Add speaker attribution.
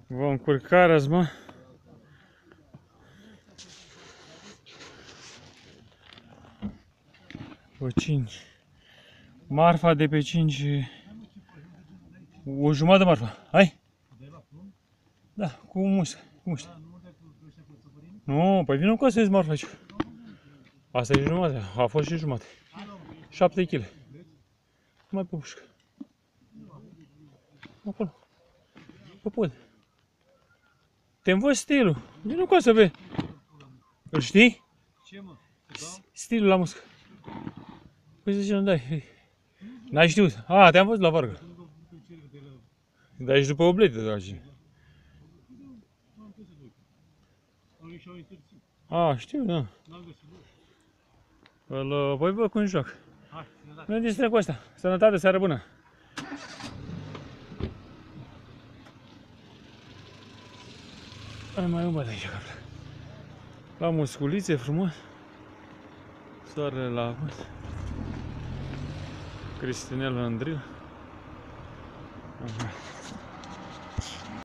Speaker 1: Vă încurcați, mă. Pe 5. Marfa de pe 5. O jumătate de marfa. Hai? Da, cu mușcă. Nu, păi vină cu asta e marfa aici. Asta e jumătate. A fost și jumătate. 7 kg. Mai pe mușcă. Acolo. Pe pod. Te învăț stilul. Vină cu asta, vei. Îl știi?
Speaker 2: Ce, mă?
Speaker 1: Stilul la muscă. Păi zice, nu dai. N-ai știut. A, te-am văzut la vargă. Dar ești după oblete, dragi. A, știu, da. Voi văd cum joc. Nu ne distră cu asta. Sănătate, seară bună. Mai umblat aici, capra. La musculițe, frumos. Soarele la apus. Cristinel în drill.